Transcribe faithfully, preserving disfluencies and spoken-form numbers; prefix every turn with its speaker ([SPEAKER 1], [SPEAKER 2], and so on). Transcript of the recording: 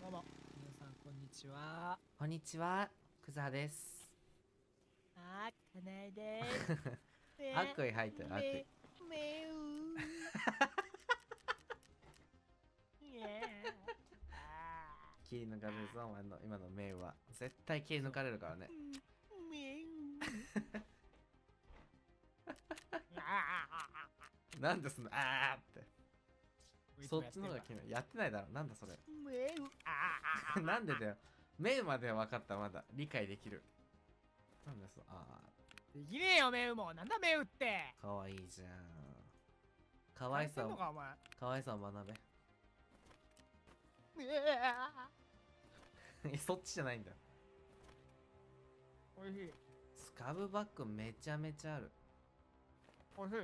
[SPEAKER 1] どうも、皆さんこんにちは。
[SPEAKER 2] こんにちは、クザです。
[SPEAKER 1] あー、かなえです。ね、
[SPEAKER 2] 悪意入ってる、悪意。
[SPEAKER 1] め、めう。ねあ
[SPEAKER 2] 切り抜かれる
[SPEAKER 1] あ
[SPEAKER 2] ぞ、お前の今の命は。絶対切り抜
[SPEAKER 1] そう。
[SPEAKER 2] かれるからね。
[SPEAKER 1] うん、めう。ああ、
[SPEAKER 2] なんでその、あーって。
[SPEAKER 1] いつ
[SPEAKER 2] そっ
[SPEAKER 1] もやってるわ。
[SPEAKER 2] ちの方が決めやってないだろ。なんだそれ。
[SPEAKER 1] めう。ああ、
[SPEAKER 2] なんでだよ。命までは分かった、まだ。理解できる。なんだその、あ
[SPEAKER 1] できねえよ、めうも。なんだ、めうって。
[SPEAKER 2] ー。かわいいじゃん。かわいさを、
[SPEAKER 1] 変えてんのか、お前。
[SPEAKER 2] かわいさを学
[SPEAKER 1] うわ
[SPEAKER 2] べ。そっちじゃないんだよ。
[SPEAKER 1] おいしい。
[SPEAKER 2] スカブバッグめちゃめちゃある。
[SPEAKER 1] おいしい。